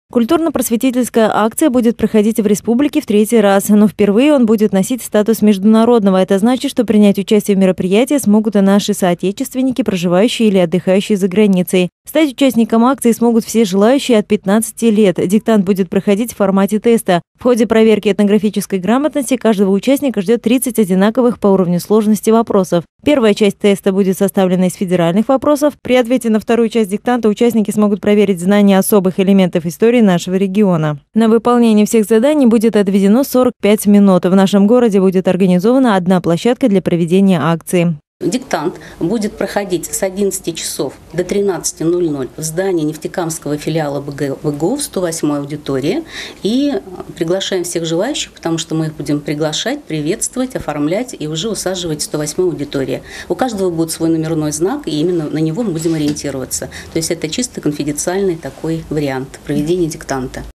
Культурно-просветительская акция будет проходить в республике в третий раз, но впервые он будет носить статус международного. Это значит, что принять участие в мероприятии смогут и наши соотечественники, проживающие или отдыхающие за границей. Стать участником акции смогут все желающие от 15 лет. Диктант будет проходить в формате теста. В ходе проверки этнографической грамотности каждого участника ждет 30 одинаковых по уровню сложности вопросов. Первая часть теста будет составлена из федеральных вопросов. При ответе на вторую часть диктанта участники смогут проверить знания особых элементов истории нашего региона. На выполнение всех заданий будет отведено 45 минут. В нашем городе будет организована одна площадка для проведения акции. Диктант будет проходить с 11 часов до 13:00 в здании Нефтекамского филиала ВГУ в 108-й аудитории. И приглашаем всех желающих, потому что мы их будем приглашать, приветствовать, оформлять и уже усаживать в 108-й аудитории. У каждого будет свой номерной знак, и именно на него мы будем ориентироваться. То есть это чисто конфиденциальный такой вариант проведения диктанта.